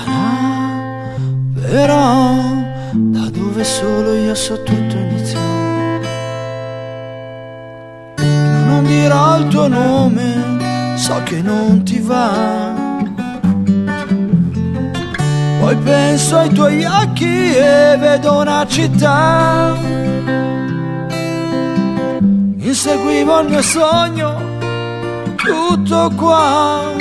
Però da dove solo io so tutto inizia. Non dirò il tuo nome, so che non ti va. Poi penso ai tuoi occhi e vedo una città. Inseguivo il mio sogno, tutto qua.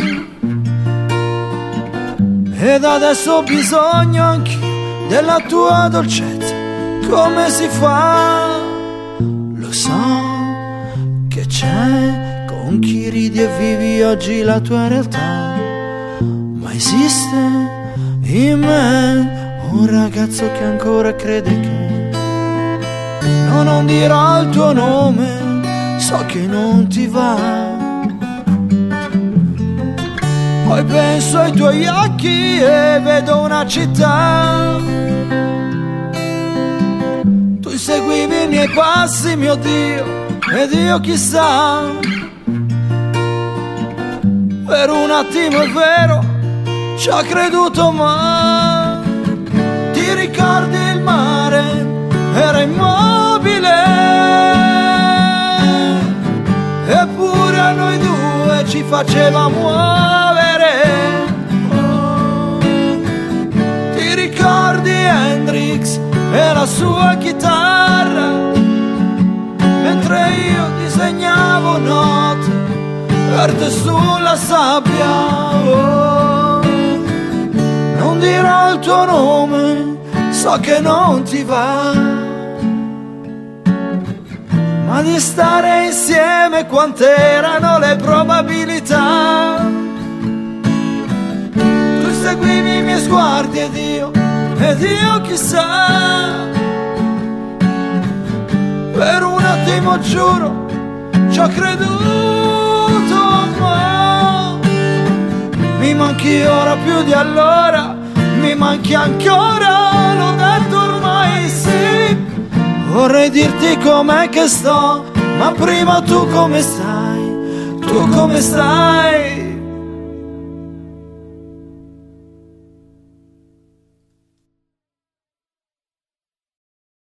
Ed adesso ho bisogno anch'io della tua dolcezza. Come si fa? Lo so che c'è con chi ridi e vivi oggi la tua realtà. Ma esiste in me un ragazzo che ancora crede che non dirò il tuo nome, so che non ti va. Poi penso ai tuoi occhi e vedo una città. Tu seguivi i miei passi, mio Dio, ed io chissà. Per un attimo è vero, ci ho creduto, ma ti ricordi il mare? Era immobile. Eppure a noi due ci faceva muovere. Ti ricordi Hendrix e la sua chitarra? Mentre io disegnavo note per te sulla sabbia. Non dirò il tuo nome, so che non ti va. Ma di stare insieme quante erano le probabilità? Tu seguivi i miei sguardi ed io chissà. Per un attimo giuro ci ho creduto, ma mi manchi ora più di allora, mi manchi ancora, l'ho detto ormai sì. Vorrei dirti com'è che sto, ma prima tu come stai? Tu come stai?